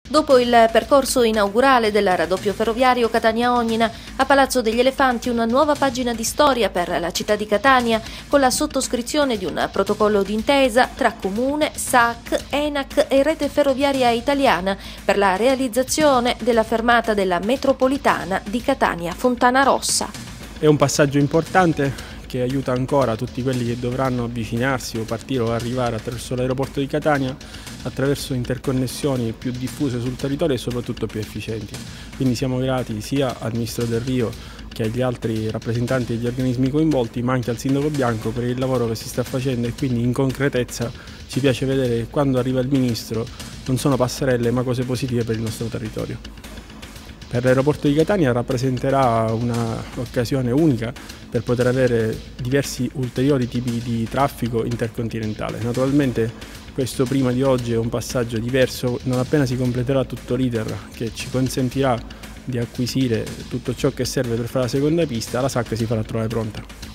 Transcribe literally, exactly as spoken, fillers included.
Dopo il percorso inaugurale del raddoppio ferroviario Catania-Ognina, a Palazzo degli Elefanti una nuova pagina di storia per la città di Catania con la sottoscrizione di un protocollo d'intesa tra Comune, S A C, ENAC e Rete Ferroviaria Italiana per la realizzazione della fermata della metropolitana di Catania-Fontanarossa. È un passaggio importante che aiuta ancora tutti quelli che dovranno avvicinarsi o partire o arrivare attraverso l'aeroporto di Catania attraverso interconnessioni più diffuse sul territorio e soprattutto più efficienti. Quindi siamo grati sia al Ministro Del Rio che agli altri rappresentanti degli organismi coinvolti, ma anche al Sindaco Bianco per il lavoro che si sta facendo, e quindi in concretezza ci piace vedere che quando arriva il Ministro non sono passerelle ma cose positive per il nostro territorio. Per l'aeroporto di Catania rappresenterà un'occasione unica per poter avere diversi ulteriori tipi di traffico intercontinentale. Naturalmente questo prima di oggi è un passaggio diverso, non appena si completerà tutto l'iter che ci consentirà di acquisire tutto ciò che serve per fare la seconda pista, la S A C si farà trovare pronta.